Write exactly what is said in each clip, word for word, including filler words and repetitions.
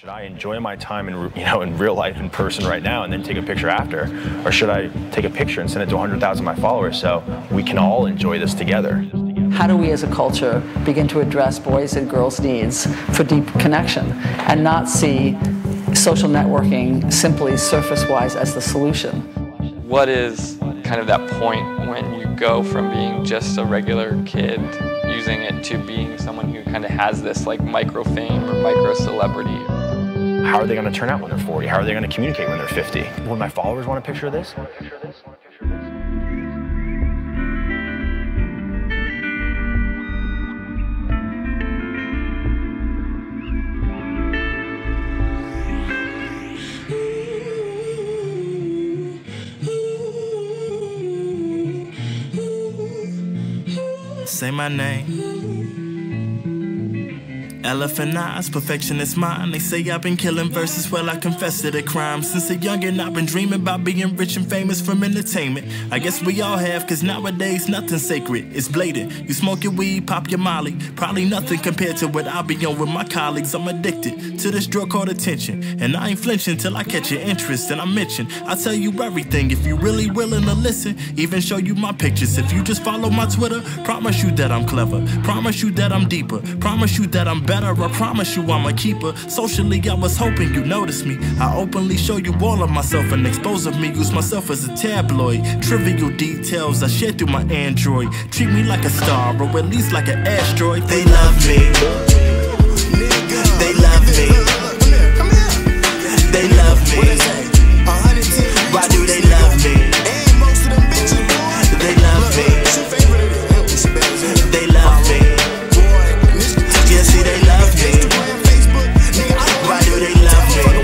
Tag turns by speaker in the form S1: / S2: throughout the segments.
S1: Should I enjoy my time in, you know, in real life, in person right now, and then take a picture after? Or should I take a picture and send it to one hundred thousand of my followers so we can all enjoy this together?
S2: How do we as a culture begin to address boys' and girls' needs for deep connection and not see social networking simply surface-wise as the solution?
S3: What is kind of that point when you go from being just a regular kid using it to being someone who kind of has this like micro fame or micro celebrity?
S1: How are they going to turn out when they're forty? How are they going to communicate when they're fifty? Would my followers want a picture of this?
S4: Say my name. Elephant eyes, perfectionist mind. They say I've been killing verses, well I confess to the crime. Since a youngin' I've been dreaming about being rich and famous from entertainment. I guess we all have, cause nowadays nothing's sacred, it's blatant. You smoke your weed, pop your molly, probably nothing compared to what I'll be on with my colleagues. I'm addicted to this drug called attention, and I ain't flinching till I catch your interest. And I mention, I'll tell you everything if you really willing to listen. Even show you my pictures if you just follow my Twitter. Promise you that I'm clever, promise you that I'm deeper, promise you that I'm better. I promise you I'm a keeper. Socially, I was hoping you notice me. I openly show you all of myself and expose of me. Use myself as a tabloid. Trivial details I share through my Android. Treat me like a star, or at least like an asteroid. They love me. They love me. They love me. Why do they love me? They love me. They love me. Yeah, see, they love me. Why do they love me?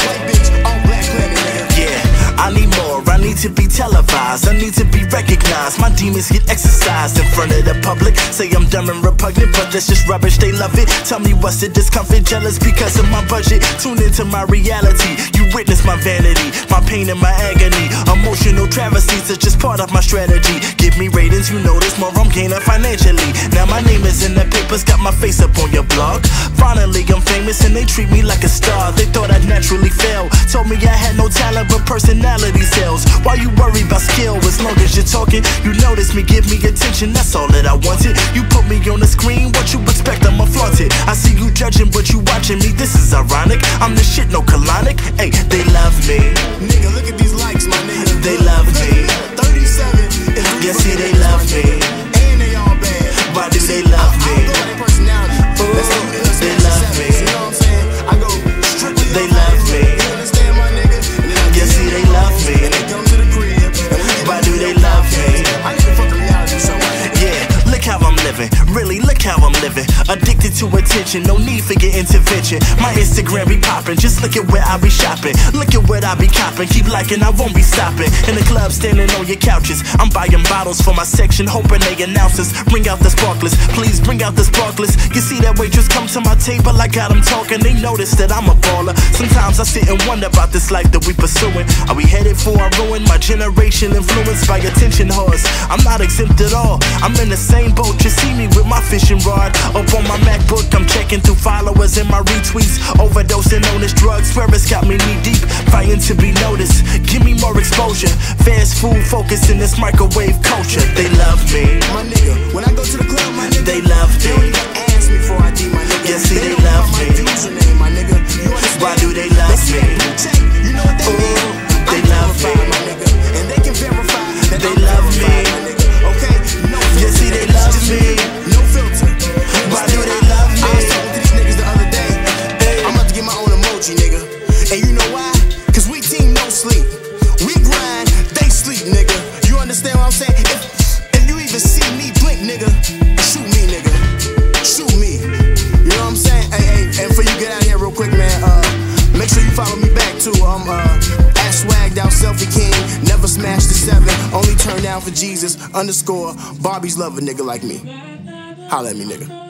S4: Yeah, I need more, I need to be televised, I need to be recognized. My demons get exercised in front of the public. Say I'm dumb and repugnant, but that's just rubbish, they love it. Tell me what's the discomfort, jealous because of my budget. Tune into my reality, you witness my vanity, my pain and my agony. Emotional travesties are just part of my strategy. Give me ratings, you notice more I'm gaining financially. Now my name is in the papers, got my face up on your blog. Finally I'm famous and they treat me like a star. They thought I'd naturally fail, told me I had no talent but personality sells. Why you worry about skill? As long as you're talking, you notice me, give me attention, that's all that I wanted. You put me on the screen, what you expect, I'ma flaunt it. I see you judging but you watching me, this is ironic. I'm the shit, no colonic. Hey, they love me.
S5: Nigga, look at these likes, my nigga.
S4: They love me.
S5: thirty-seven.
S4: Yeah, see, they love me.
S5: And they all bad.
S4: Why do they love me?
S5: I, I go by their personality.
S4: Ooh,
S5: That's how you
S4: they love me.
S5: You know what I'm saying? I go strictly.
S4: They love me.
S5: You understand, my nigga? And then I
S4: Yeah, see, they love me.
S5: And they come to the crib.
S4: Why do they love me?
S5: I need to fuck reality so much.
S4: Yeah, look how I'm living. Really, look how I'm living. Addicted to attention, no need for your intervention. My Instagram be popping, just look at where I be shopping. Look at what I be copping, keep liking, I won't be stopping. In the club, standing on your couches, I'm buying bottles for my section, hoping they announce us. Bring out the sparklers, please bring out the sparklers. You see that waitress come to my table, I got them talking. They notice that I'm a baller. Sometimes I sit and wonder about this life that we pursuing. Are we headed for a ruin? My generation influenced by attention whores. I'm not exempt at all, I'm in the same boat. You see me with my fishing rod up on my MacBook, I'm checking through followers and my retweets. Overdosing on this drug, swear it's got me knee deep, fighting to be noticed. Give me more exposure, fast food focus in this microwave culture. They love me.
S5: My nigga, when I go to the club, my nigga,
S4: They love
S5: they don't
S4: me.
S5: even ask me for I D, my nigga.
S4: Yeah, see, they
S5: don't
S4: love
S5: know my
S4: me.
S5: username, my nigga. You understand?
S4: Why do they love
S5: They see
S4: me?
S5: a blue check, you know what that
S4: Ooh,
S5: means?
S4: they
S5: I'm
S4: love
S5: verified,
S4: me.
S5: my nigga. And they can verify that
S4: They
S5: I'm
S4: love
S5: verified,
S4: me.
S5: my nigga. Okay? No filter.
S4: Yeah, see, they love
S5: Just
S4: me.
S5: No filter.
S4: Why do they love me?
S5: I was talking to these niggas the other day. I'm about to get my own emoji, nigga. And you know why? Cause we team no sleep. We grind, they sleep, nigga. You understand what I'm saying? If, if you even see me blink, nigga, shoot me, nigga. Shoot me. You know what I'm saying? Hey, hey, and for you get out of here real quick, man, uh, make sure you follow me back too. I'm uh, at Swagged Out Selfie King. Never smash the seven. Only turn down for Jesus. Underscore Barbie's love a nigga like me. Holla at me, nigga.